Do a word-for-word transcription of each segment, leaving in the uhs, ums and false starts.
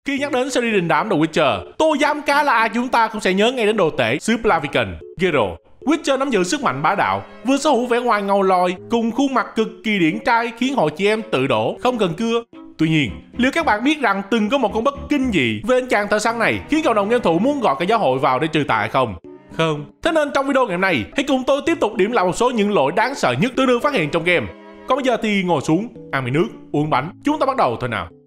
Khi nhắc đến series đình đám The Witcher, tôi dám cá là ai chúng ta cũng sẽ nhớ ngay đến đồ tể xứ Blaviken, Geralt. Witcher nắm giữ sức mạnh bá đạo, vừa sở hữu vẻ ngoài ngầu lòi cùng khuôn mặt cực kỳ điển trai khiến hội chị em tự đổ không cần cưa. Tuy nhiên, liệu các bạn biết rằng từng có một con bất kinh dị về anh chàng thợ săn này khiến cộng đồng game thủ muốn gọi cả giáo hội vào để trừ tà không? Không. Thế nên trong video ngày hôm nay, hãy cùng tôi tiếp tục điểm lại một số những lỗi đáng sợ nhất tôi được phát hiện trong game. Còn bây giờ thì ngồi xuống, ăn miếng nước, uống bánh, chúng ta bắt đầu thôi nào.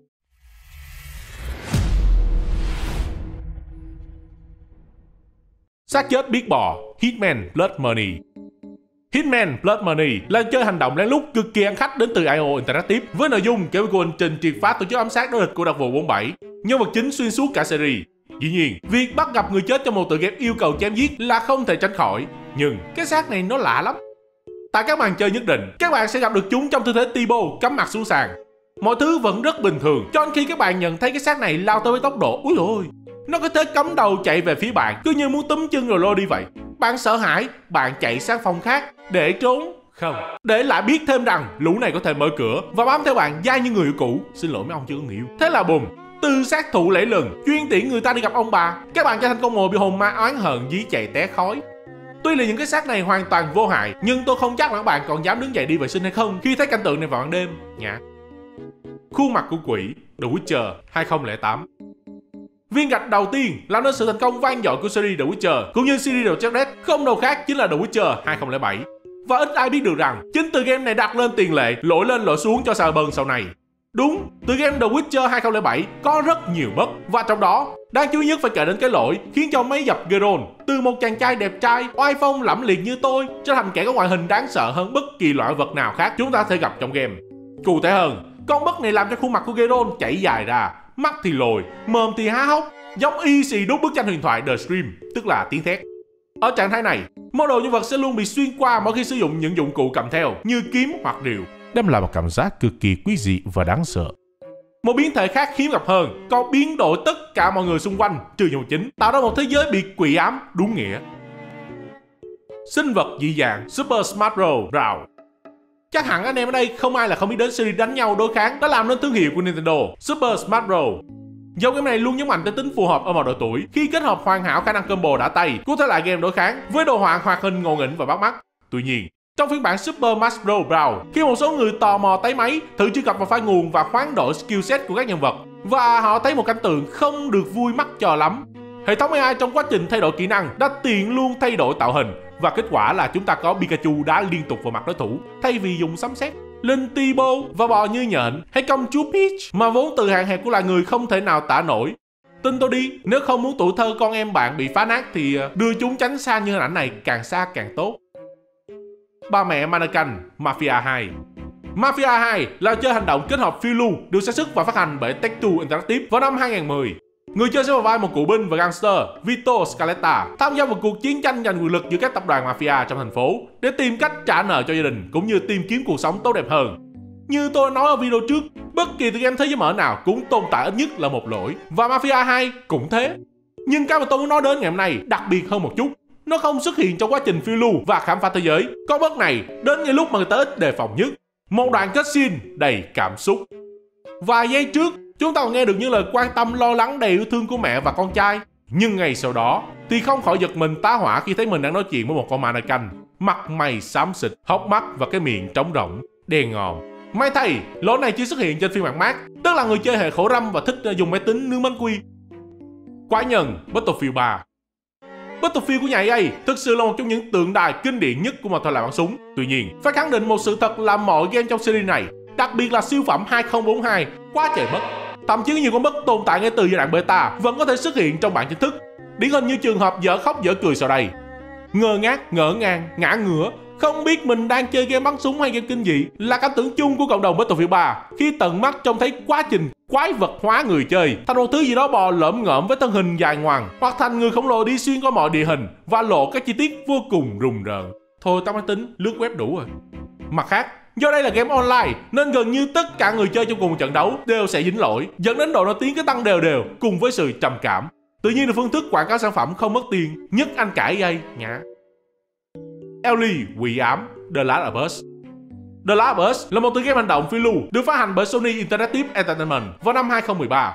Xác chết biết bò, Hitman Blood Money. Hitman Blood Money là chơi hành động lén lút cực kỳ ăn khách đến từ i o Interactive với nội dung kể về cuộc hành trình triệt phá tổ chức ám sát đối địch của đặc vụ bốn bảy, nhân vật chính xuyên suốt cả series. Dĩ nhiên, việc bắt gặp người chết trong một tựa game yêu cầu chém giết là không thể tránh khỏi, nhưng cái xác này nó lạ lắm. Tại các màn chơi nhất định, các bạn sẽ gặp được chúng trong tư thế T-bow cắm mặt xuống sàn. Mọi thứ vẫn rất bình thường cho đến khi các bạn nhận thấy cái xác này lao tới với tốc độ úi ôi. Nó có thể cắm đầu chạy về phía bạn, cứ như muốn túm chân rồi lôi đi vậy. Bạn sợ hãi, bạn chạy sang phòng khác để trốn. Không, để lại biết thêm rằng lũ này có thể mở cửa và bám theo bạn dai như người yêu cũ. Xin lỗi mấy ông chưa có người yêu. Thế là bùm, từ sát thủ lẫy lừng chuyên tiễn người ta đi gặp ông bà, các bạn trở thành con mồi bị hồn ma oán hận dí chạy té khói. Tuy là những cái xác này hoàn toàn vô hại, nhưng tôi không chắc là các bạn còn dám đứng dậy đi vệ sinh hay không khi thấy cảnh tượng này vào ban đêm nhỉ. Khuôn mặt của quỷ, The Witcher hai không không tám. Viên gạch đầu tiên làm nên sự thành công vang dội của series The Witcher cũng như series The Uncharted không đâu khác chính là The Witcher hai không không bảy. Và ít ai biết được rằng chính từ game này đặt lên tiền lệ lỗi lên lỗi xuống cho Cyberpunk sau này. Đúng, từ game The Witcher hai không không bảy có rất nhiều bug, và trong đó đáng chú ý nhất phải kể đến cái lỗi khiến cho mấy dập Geralt từ một chàng trai đẹp trai oai phong lẫm liệt như tôi trở thành kẻ có ngoại hình đáng sợ hơn bất kỳ loại vật nào khác chúng ta có thể gặp trong game. Cụ thể hơn, con bug này làm cho khuôn mặt của Geralt chảy dài ra, mắt thì lồi, mồm thì há hốc, giống y xì đúc bức tranh huyền thoại The Scream, tức là tiếng thét. Ở trạng thái này, model nhân vật sẽ luôn bị xuyên qua mỗi khi sử dụng những dụng cụ cầm theo như kiếm hoặc rìu, đem lại một cảm giác cực kỳ quý dị và đáng sợ. Một biến thể khác hiếm gặp hơn còn biến đổi tất cả mọi người xung quanh trừ nhân vật chính, tạo ra một thế giới bị quỷ ám đúng nghĩa. Sinh vật dị dạng Super Smash Bros. Brawl. Chắc hẳn anh em ở đây không ai là không biết đến series đánh nhau đối kháng đã làm nên thương hiệu của Nintendo, Super Smash Bros. Dòng game này luôn nhấn mạnh tới tính phù hợp ở mọi độ tuổi khi kết hợp hoàn hảo khả năng combo đã tay của thể loại game đối kháng với đồ họa hoạt hình ngộ nghĩnh và bắt mắt. Tuy nhiên, trong phiên bản Super Smash Bros. Brawl, khi một số người tò mò tái máy thử truy cập vào file nguồn và khoáng đổi skill set của các nhân vật, và họ thấy một cảnh tượng không được vui mắt cho lắm. Hệ thống a i trong quá trình thay đổi kỹ năng đã tiện luôn thay đổi tạo hình, và kết quả là chúng ta có Pikachu đá liên tục vào mặt đối thủ thay vì dùng sấm sét, linh T-bow và bò như nhện, hay công chúa Peach mà vốn từ hạn hẹp của loài người không thể nào tả nổi. Tin tôi đi, nếu không muốn tuổi thơ con em bạn bị phá nát thì đưa chúng tránh xa như hình ảnh này, càng xa càng tốt. Ba mẹ Mannequin Mafia hai. Mafia hai là chơi hành động kết hợp phiêu lưu được sản xuất và phát hành bởi Take-Two Interactive vào năm hai không một không. Người chơi sẽ vào vai một cựu binh và gangster Vito Scaletta tham gia một cuộc chiến tranh giành quyền lực giữa các tập đoàn mafia trong thành phố để tìm cách trả nợ cho gia đình cũng như tìm kiếm cuộc sống tốt đẹp hơn. Như tôi nói ở video trước, bất kỳ tựa game thế giới mở nào cũng tồn tại ít nhất là một lỗi, và Mafia hai cũng thế. Nhưng cái mà tôi muốn nói đến ngày hôm nay đặc biệt hơn một chút. Nó không xuất hiện trong quá trình phiêu lưu và khám phá thế giới. Con bug này đến ngay lúc mà người ta ít đề phòng nhất. Một đoạn cutscene đầy cảm xúc. Vài giây trước, chúng ta còn nghe được những lời quan tâm lo lắng đầy yêu thương của mẹ và con trai. Nhưng ngày sau đó thì không khỏi giật mình tá hỏa khi thấy mình đang nói chuyện với một con mannequin, mặt mày xám xịt, hốc mắt và cái miệng trống rỗng, đen ngòm. May thay, lỗi này chỉ xuất hiện trên phiên bản Mac, tức là người chơi hệ khổ râm và thích dùng máy tính nướng bánh quy. Quái nhân Battlefield ba. Battlefield của nhà e a thực sự là một trong những tượng đài kinh điển nhất của một thể loại bắn súng. Tuy nhiên, phải khẳng định một sự thật là mọi game trong series này, đặc biệt là siêu phẩm hai không bốn hai, quá trời bug. Thậm chí nhiều con bug tồn tại ngay từ giai đoạn beta vẫn có thể xuất hiện trong bản chính thức. Điển hình như trường hợp dở khóc dở cười sau đây. Ngơ ngác, ngỡ ngàng, ngã ngửa, không biết mình đang chơi game bắn súng hay game kinh dị là cảm tưởng chung của cộng đồng Battlefield ba khi tận mắt trông thấy quá trình quái vật hóa người chơi thành một thứ gì đó bò lởm ngởm với thân hình dài ngoằng, hoặc thành người khổng lồ đi xuyên qua mọi địa hình và lộ các chi tiết vô cùng rùng rợn. Thôi tao máy tính lướt web đủ rồi. Mặt khác, do đây là game online nên gần như tất cả người chơi trong cùng một trận đấu đều sẽ dính lỗi, dẫn đến độ nổi tiếng cứ tăng đều đều cùng với sự trầm cảm. Tự nhiên là phương thức quảng cáo sản phẩm không mất tiền nhất anh cả e a nhá. Ellie Quỷ ám The Last of Us. The Last of Us là một tựa game hành động phiêu lưu được phát hành bởi Sony Interactive Entertainment vào năm hai không một ba.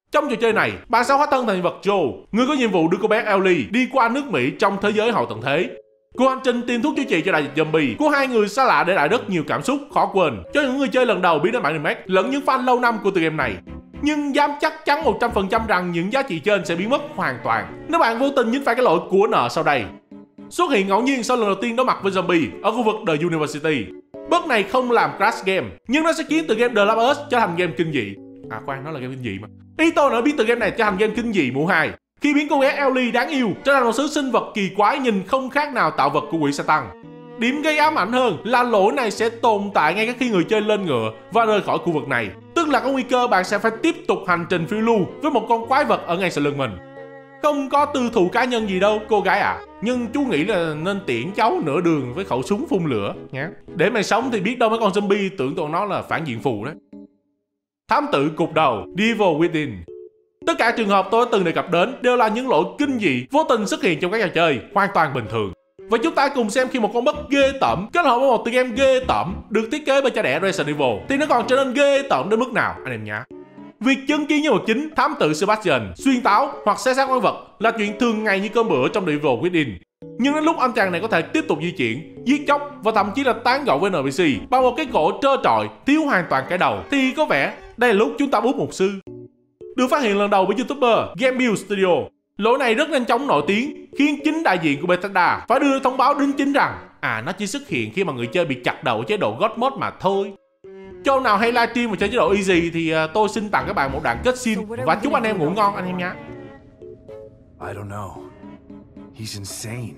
Trong trò chơi này, bạn sẽ hóa thân thành vật Joe, người có nhiệm vụ đưa cô bé Ellie đi qua nước Mỹ trong thế giới hậu tận thế. Cuộc hành trình tìm thuốc chữa trị cho đại dịch zombie của hai người xa lạ để lại rất nhiều cảm xúc khó quên cho những người chơi lần đầu biết đến bản remake lẫn những fan lâu năm của tựa game này. Nhưng dám chắc chắn một trăm phần trăm rằng những giá trị trên sẽ biến mất hoàn toàn nếu bạn vô tình dính phải cái lỗi của nợ sau đây. Xuất hiện ngẫu nhiên sau lần đầu tiên đối mặt với zombie ở khu vực The University. Bug này không làm crash game, nhưng nó sẽ khiến tựa game The Last of Us trở thành game kinh dị. À khoan, nó là game kinh dị mà. Ý tôi đã biết tựa game này trở thành game kinh dị mùa hai khi biến cô bé Ellie đáng yêu trở thành một thứ sinh vật kỳ quái nhìn không khác nào tạo vật của quỷ Satan. Điểm gây ám ảnh hơn là lỗi này sẽ tồn tại ngay cả khi người chơi lên ngựa và rời khỏi khu vực này, tức là có nguy cơ bạn sẽ phải tiếp tục hành trình phiêu lưu với một con quái vật ở ngay sau lưng mình. Không có tư thù cá nhân gì đâu cô gái à, nhưng chú nghĩ là nên tiễn cháu nửa đường với khẩu súng phun lửa nhé. Để mày sống thì biết đâu mấy con zombie tưởng tụi nó là phản diện phù đấy. Thám tử cục đầu Devil Within. Tất cả trường hợp tôi đã từng đề cập đến đều là những lỗi kinh dị vô tình xuất hiện trong các trò chơi hoàn toàn bình thường. Và chúng ta cùng xem khi một con bug ghê tởm kết hợp với một tựa game ghê tởm được thiết kế bởi cha đẻ Resident Evil thì nó còn trở nên ghê tởm đến mức nào anh em nhé. Việc chứng kiến nhân vật chính thám tử Sebastian xuyên táo hoặc xé xác quái vật là chuyện thường ngày như cơm bữa trong The Devil Within. Nhưng đến lúc anh chàng này có thể tiếp tục di chuyển, giết chóc và thậm chí là tán gẫu với en pê xê bằng một cái cổ trơ trọi thiếu hoàn toàn cái đầu thì có vẻ đây là lúc chúng ta bút một sư. Được phát hiện lần đầu bởi YouTuber GameBuild Studio, lỗi này rất nhanh chóng nổi tiếng khiến chính đại diện của Bethesda phải đưa thông báo đính chính rằng à nó chỉ xuất hiện khi mà người chơi bị chặt đầu chế độ God Mode mà thôi. Cho ông nào hay livestream và chơi chế độ easy thì uh, tôi xin tặng các bạn một đoạn cutscene và chúc anh em ngủ ngon anh em nhé. I don't know. He's insane.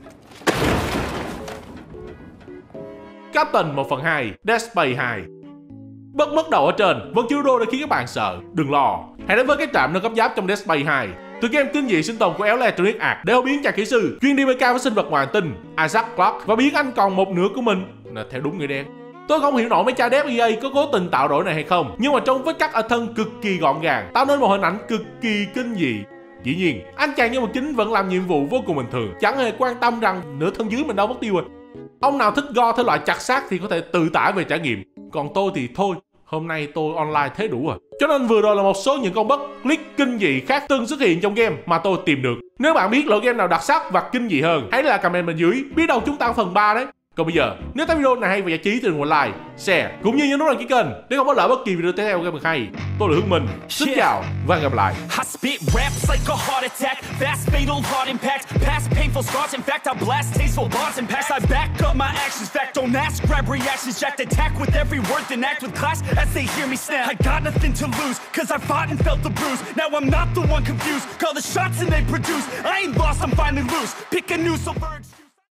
Captain một phần hai Dead Space hai. Bất mất đầu ở trên vẫn chưa đô để khiến các bạn sợ. Đừng lo, hãy đến với cái trạm nâng cấp giáp trong Dead Space hai, tựa game kinh dị sinh tồn của Electronic Arts để biến chàng kỹ sư chuyên đi bê ca với sinh vật ngoài hành tinh Isaac Clarke và biến anh còn một nửa của mình là theo đúng người đen. Tôi không hiểu nổi mấy cha dev e a có cố tình tạo đổi này hay không, nhưng mà trong vết cắt ở thân cực kỳ gọn gàng tạo nên một hình ảnh cực kỳ kinh dị. Dĩ nhiên, anh chàng nhân vật chính vẫn làm nhiệm vụ vô cùng bình thường, chẳng hề quan tâm rằng nửa thân dưới mình đâu mất tiêu rồi. Ông nào thích go thể loại chặt xác thì có thể tự tải về trải nghiệm, còn tôi thì thôi, hôm nay tôi online thế đủ rồi. Cho nên vừa rồi là một số những con bug glitch kinh dị khác từng xuất hiện trong game mà tôi tìm được. Nếu bạn biết loại game nào đặc sắc và kinh dị hơn, hãy là comment bên dưới, biết đâu chúng ta có phần ba đấy. Còn bây giờ, nếu thấy video này hay và giải trí thì đừng quên like, share cũng như nhấn nút đăng ký kênh để không bỏ lỡ bất kỳ video tiếp theo của game hay. Tôi là Hương Minh, xin chào và hẹn gặp lại. I spit raps like a heart attack, fast fatal heart impact, past painful scars. In fact, I blast tasteful bars and packs. I back up my actions, fact don't ask, grab reactions, jacked attack with every word, then act with class as they hear me snap. I got nothing to lose, cause I fought and felt the bruise. Now I'm not the one confused, call the shots and they produce. I ain't lost, I'm finally loose. Pick a new subvert.